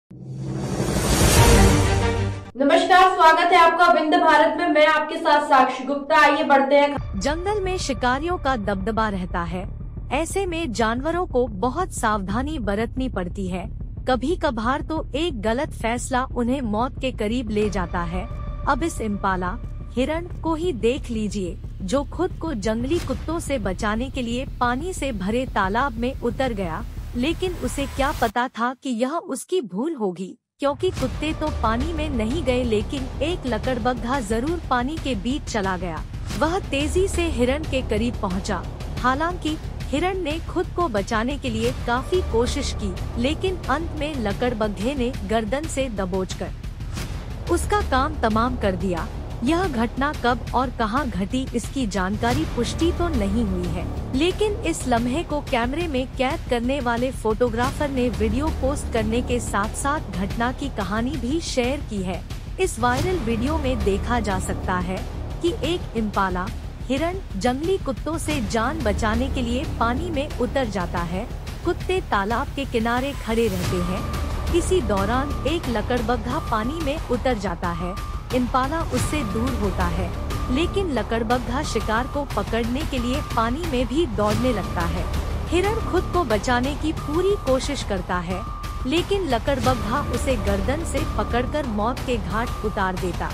नमस्कार, स्वागत है आपका विंध्य भारत में। मैं आपके साथ साक्षी गुप्ता। आइए बढ़ते हैं। जंगल में शिकारियों का दबदबा रहता है। ऐसे में जानवरों को बहुत सावधानी बरतनी पड़ती है। कभी कभार तो एक गलत फैसला उन्हें मौत के करीब ले जाता है। अब इस इम्पाला हिरण को ही देख लीजिए, जो खुद को जंगली कुत्तों से बचाने के लिए पानी से भरे तालाब में उतर गया। लेकिन उसे क्या पता था कि यह उसकी भूल होगी, क्योंकि कुत्ते तो पानी में नहीं गए, लेकिन एक लकड़बग्घा जरूर पानी के बीच चला गया। वह तेजी से हिरण के करीब पहुंचा। हालांकि हिरण ने खुद को बचाने के लिए काफी कोशिश की, लेकिन अंत में लकड़बग्घे ने गर्दन से दबोचकर उसका काम तमाम कर दिया। यह घटना कब और कहां घटी, इसकी जानकारी पुष्टि तो नहीं हुई है, लेकिन इस लम्हे को कैमरे में कैद करने वाले फोटोग्राफर ने वीडियो पोस्ट करने के साथ साथ घटना की कहानी भी शेयर की है। इस वायरल वीडियो में देखा जा सकता है कि एक इम्पाला हिरण जंगली कुत्तों से जान बचाने के लिए पानी में उतर जाता है। कुत्ते तालाब के किनारे खड़े रहते हैं। इसी दौरान एक लकड़बग्घा पानी में उतर जाता है। इम्पाला उससे दूर होता है, लेकिन लकड़बग्घा शिकार को पकड़ने के लिए पानी में भी दौड़ने लगता है। हिरण खुद को बचाने की पूरी कोशिश करता है, लेकिन लकड़बग्घा उसे गर्दन से पकड़कर मौत के घाट उतार देता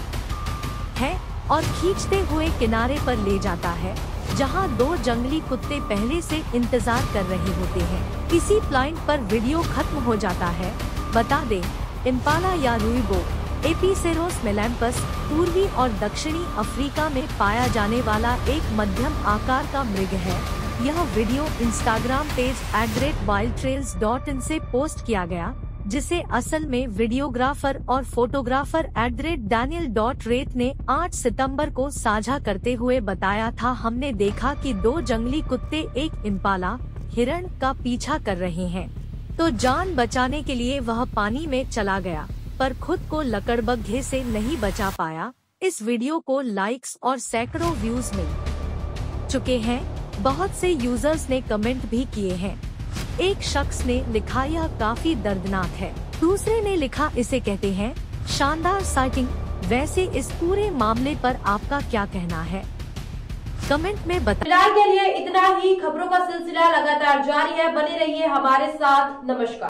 है और खींचते हुए किनारे पर ले जाता है, जहां दो जंगली कुत्ते पहले से इंतजार कर रहे होते हैं। इसी पॉइंट पर वीडियो खत्म हो जाता है। बता दें, इम्पाला या रूइबो एपिसेरोस मेलैम्पस पूर्वी और दक्षिणी अफ्रीका में पाया जाने वाला एक मध्यम आकार का मृग है। यह वीडियो इंस्टाग्राम पेज @wildtrails.in से पोस्ट किया गया, जिसे असल में वीडियोग्राफर और फोटोग्राफर @daniel.rate ने 8 सितंबर को साझा करते हुए बताया था। हमने देखा कि दो जंगली कुत्ते एक इम्पाला हिरण का पीछा कर रहे हैं, तो जान बचाने के लिए वह पानी में चला गया, पर खुद को लकड़बग्घे से नहीं बचा पाया। इस वीडियो को लाइक्स और सैकड़ों व्यूज मिल चुके हैं। बहुत से यूजर्स ने कमेंट भी किए हैं। एक शख्स ने लिखा, यह काफी दर्दनाक है। दूसरे ने लिखा, इसे कहते हैं शानदार साइटिंग। वैसे इस पूरे मामले पर आपका क्या कहना है, कमेंट में बताएं। फिलहाल के लिए इतना ही। खबरों का सिलसिला लगातार जारी है, बने रहिए हमारे साथ। नमस्कार।